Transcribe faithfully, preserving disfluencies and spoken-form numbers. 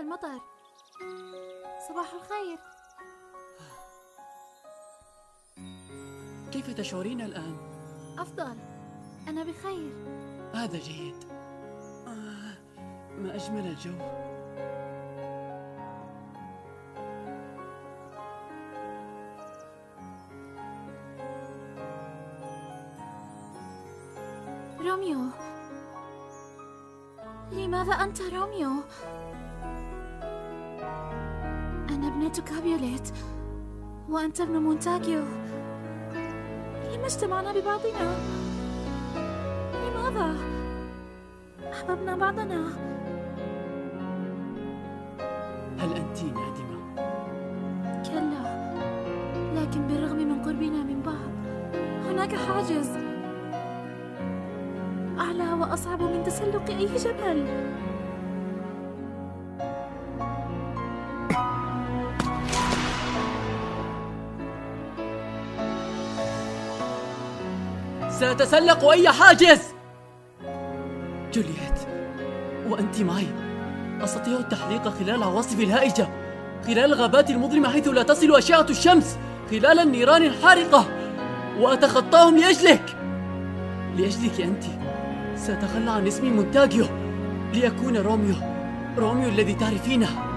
المطر. صباح الخير. كيف تشعرين الآن؟ أفضل، أنا بخير. هذا جيد. آه، ما أجمل الجو. روميو، لماذا أنت روميو؟ أنا ابنة كابيوليت وأنت ابن مونتاغيو. لما اجتمعنا ببعضنا؟ لماذا؟ أحببنا بعضنا. هل أنت نادمة؟ كلا، لكن بالرغم من قربنا من بعض هناك حاجز أعلى وأصعب من تسلق أي جبل. سأتسلق أي حاجز. جولييت، وأنت معي. أستطيع التحليق خلال العواصف الهائجة، خلال الغابات المظلمة حيث لا تصل أشعة الشمس، خلال النيران الحارقة، وأتخطاهم لأجلك. لأجلك أنت سأتخلى عن اسمي مونتاغيو ليكون روميو، روميو الذي تعرفينه.